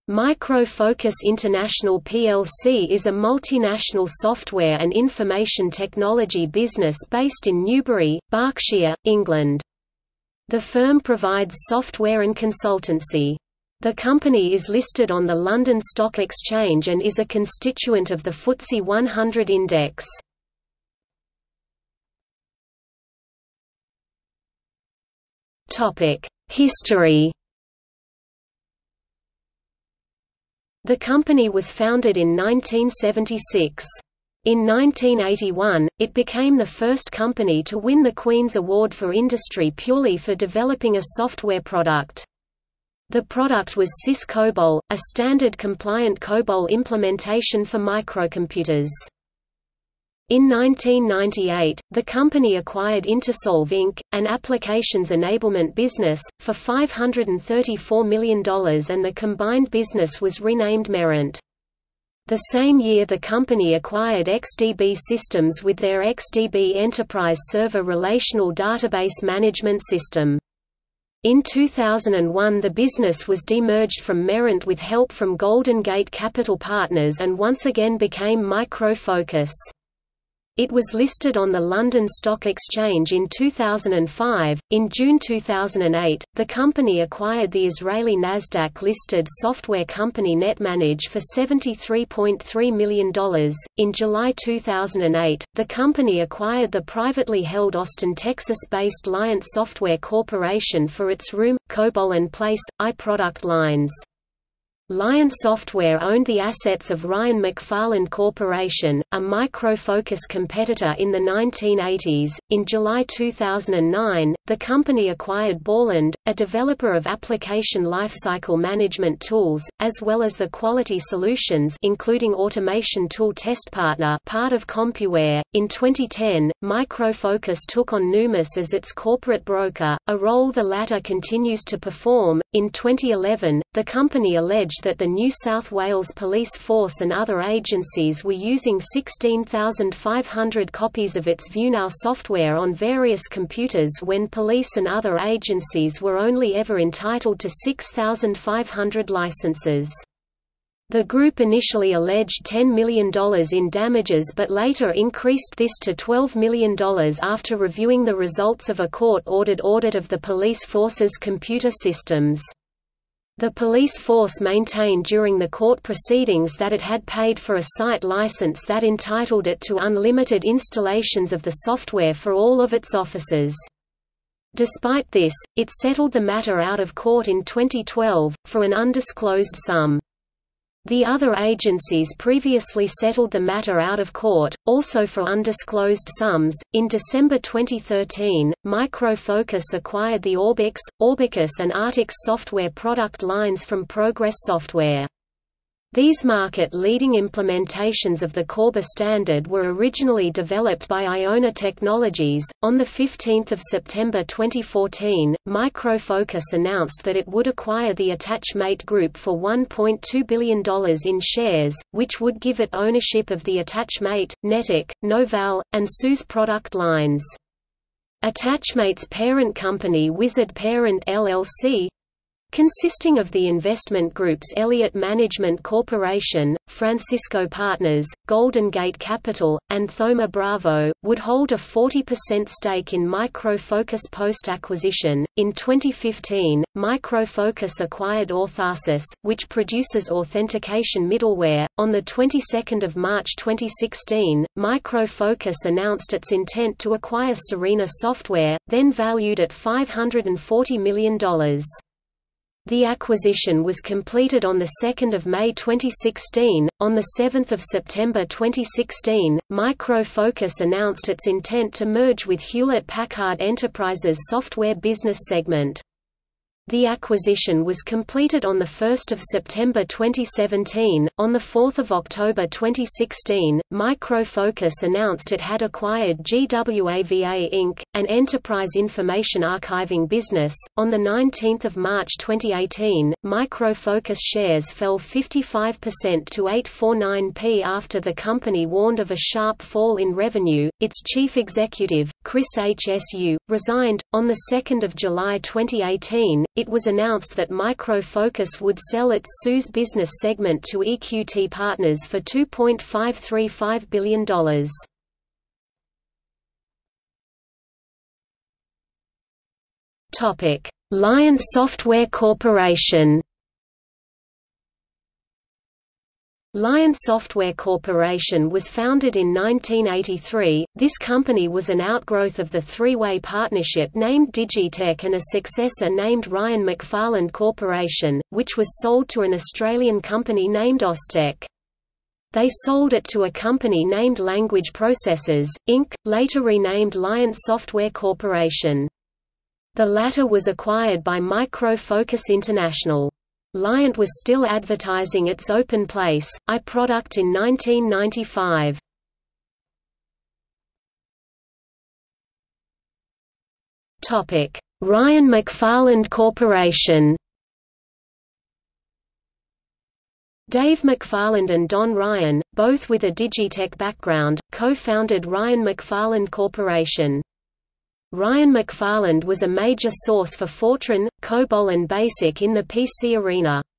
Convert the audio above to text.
Micro Focus International plc is a multinational software and information technology business based in Newbury, Berkshire, England. The firm provides software and consultancy. The company is listed on the London Stock Exchange and is a constituent of the FTSE 100 index. History. The company was founded in 1976. In 1981, it became the first company to win the Queen's Award for Industry purely for developing a software product. The product was SYS COBOL, a standard-compliant COBOL implementation for microcomputers. In 1998, the company acquired Intersolve Inc., an applications enablement business, for $534 million, and the combined business was renamed Merant. The same year the company acquired XDB Systems with their XDB Enterprise Server Relational Database Management System. In 2001 the business was demerged from Merant with help from Golden Gate Capital Partners and once again became Micro Focus. It was listed on the London Stock Exchange in 2005. In June 2008, the company acquired the Israeli Nasdaq-listed software company NetManage for $73.3 million. In July 2008, the company acquired the privately held Austin, Texas-based Liant Software Corporation for its Room, COBOL and Place, product lines. Liant Software owned the assets of Ryan-McFarland Corporation, a Micro Focus competitor in the 1980s. In July 2009, the company acquired Borland, a developer of application lifecycle management tools, as well as the quality solutions including automation tool TestPartner part of CompuWare. In 2010, Micro Focus took on Numis as its corporate broker, a role the latter continues to perform. In 2011, the company alleged that the New South Wales Police Force and other agencies were using 16,500 copies of its ViewNow software on various computers when police and other agencies were only ever entitled to 6,500 licenses. The group initially alleged $10 million in damages but later increased this to $12 million after reviewing the results of a court-ordered audit of the police force's computer systems. The police force maintained during the court proceedings that it had paid for a site license that entitled it to unlimited installations of the software for all of its officers. Despite this, it settled the matter out of court in 2012, for an undisclosed sum. The other agencies previously settled the matter out of court, also for undisclosed sums. In December 2013, Micro Focus acquired the Orbicus and Artix software product lines from Progress Software. These market-leading implementations of the Corba standard were originally developed by Iona Technologies. On 15 September 2014, Micro Focus announced that it would acquire the AttachMate Group for $1.2 billion in shares, which would give it ownership of the AttachMate, Netic, Novell, and SUSE product lines. AttachMate's parent company Wizard Parent LLC, consisting of the investment groups Elliott Management Corporation, Francisco Partners, Golden Gate Capital, and Thoma Bravo, would hold a 40% stake in Micro Focus post-acquisition. In 2015, Micro Focus acquired Authasys, which produces authentication middleware. On the 22nd of March 2016, Micro Focus announced its intent to acquire Serena Software, then valued at $540 million. The acquisition was completed on 2 May 2016. On 7 September 2016, Micro Focus announced its intent to merge with Hewlett-Packard Enterprise's software business segment. The acquisition was completed on 1 September 2017. On 4 October 2016, Micro Focus announced it had acquired GWAVA Inc., an enterprise information archiving business. On 19 March 2018, Micro Focus shares fell 55% to 849p after the company warned of a sharp fall in revenue. Its chief executive, Chris Hsu, resigned. On 2 July 2018, it was announced that Micro Focus would sell its SUSE business segment to EQT Partners for $2.535 billion. Liant Software Corporation. Liant Software Corporation was founded in 1983. This company was an outgrowth of the three-way partnership named Digitech and a successor named Ryan-McFarland Corporation, which was sold to an Australian company named Ostech. They sold it to a company named Language Processors, Inc., later renamed Liant Software Corporation. The latter was acquired by Micro Focus International. Liant was still advertising its Open Place, I product in 1995. Ryan-McFarland Corporation. Dave McFarland and Don Ryan, both with a Digitech background, co-founded Ryan-McFarland Corporation. Ryan-McFarland was a major source for Fortran, COBOL and BASIC in the PC arena.